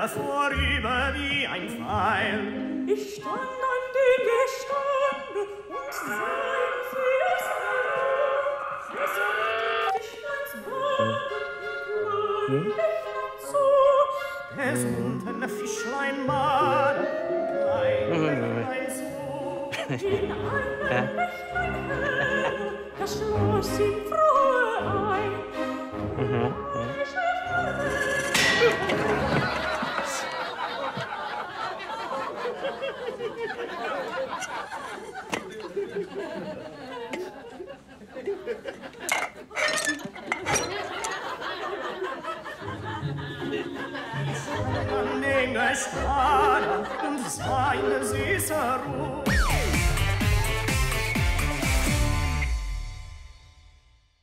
er vorüber wie ein Pfeil. Ich stand an dem Gestande und sah ihn sehr sehr. Es hatte sich ganz Boden und lächelnd so. Es unten Fischlein mal, klein so. In einem Nächtlein hell, da schloss ihn frohe ein. An den Gestade und seine süße Ruhe.